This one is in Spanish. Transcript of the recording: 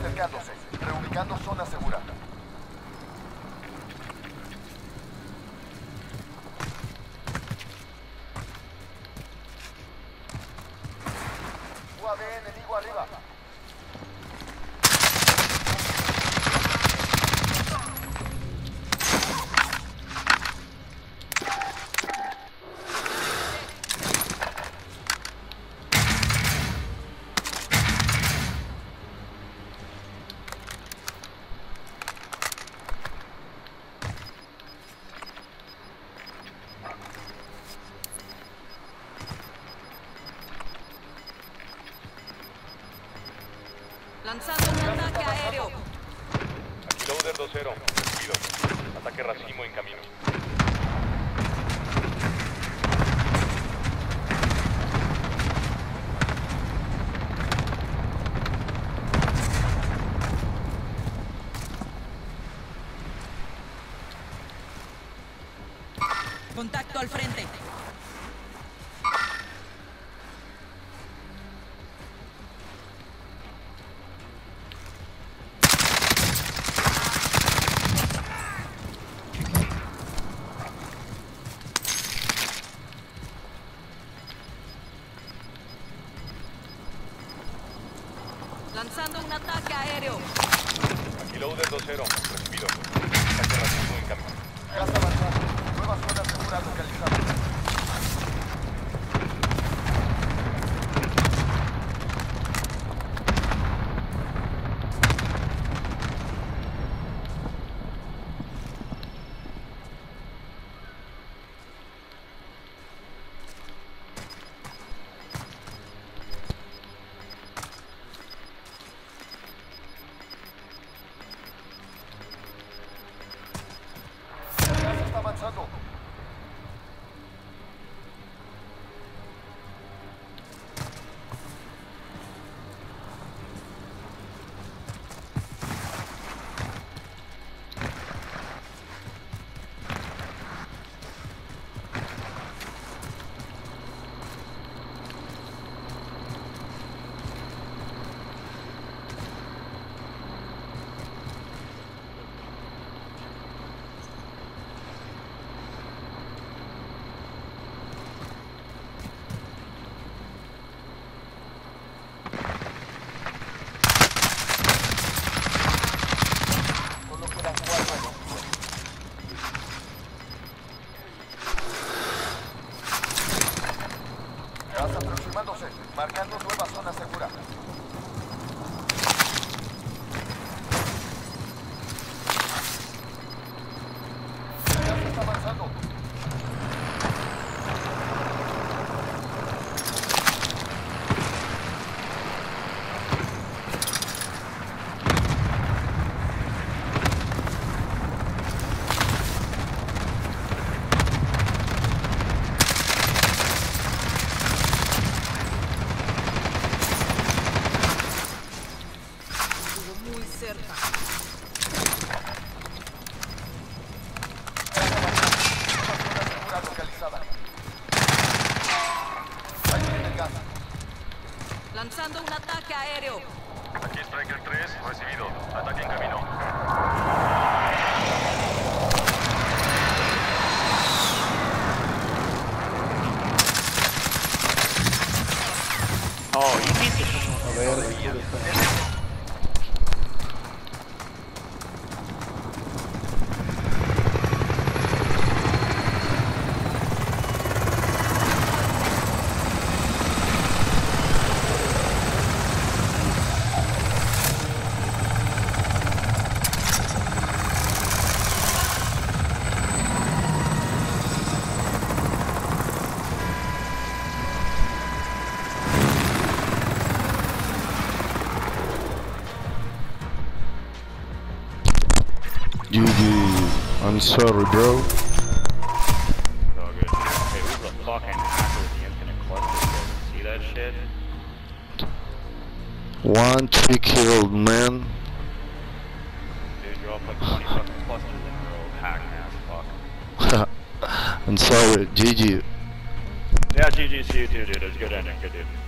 acercándose. Reubicando zona segura. UAV enemigo arriba. Lanzando un ataque aéreo. Aquí Loader 2-0. Recibido. Ataque racimo en camino. Contacto al frente. Lanzando un ataque aéreo. Aquí Loader 2-0. Recibido. Ataque racimo en camino. Gas avanzado. Nueva zona segura localizada. El gas está avanzando. Solo quedan 4 enemigos. Gas aproximándose. Marcando nueva zona segura. El gas está avanzando. Estuvo muy cerca. Nueva zona segura localizada. Ahí viene el gas. Lanzando un ataque aéreo. Aquí Striker 3. Recibido. Ataque en camino. GG. I'm sorry, bro. It's all good. Hey, who's the fucking hacker with the infinite cluster? You guys see that shit? 3 killed, man. Dude, you're all like 20 fucking clusters in a row. Hacking ass fuck. I'm sorry, GG. Yeah, GG to you too, dude. It was a good ending. Good dude.